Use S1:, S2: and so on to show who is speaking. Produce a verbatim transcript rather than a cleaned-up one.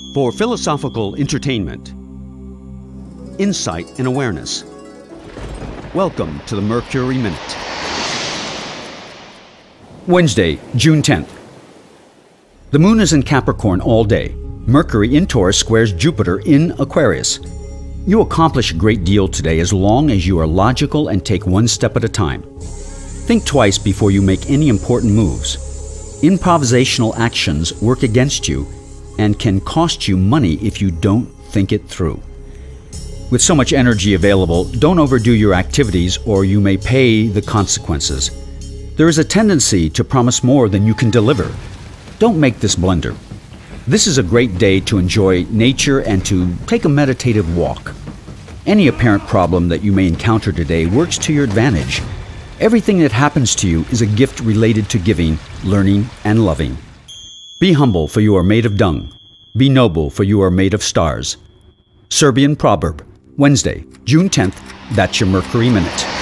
S1: For philosophical entertainment, insight and awareness. Welcome to the Mercury Minute. Wednesday, June tenth. The moon is in Capricorn all day. Mercury in Taurus squares Jupiter in Aquarius. You accomplish a great deal today as long as you are logical and take one step at a time. Think twice before you make any important moves. Improvisational actions work against you and can cost you money if you don't think it through. With so much energy available, don't overdo your activities or you may pay the consequences. There is a tendency to promise more than you can deliver. Don't make this blunder. This is a great day to enjoy nature and to take a meditative walk. Any apparent problem that you may encounter today works to your advantage. Everything that happens to you is a gift related to giving, learning, and loving. Be humble, for you are made of dung. Be noble, for you are made of stars. Serbian proverb. Wednesday, June tenth, that's your Mercury Minute.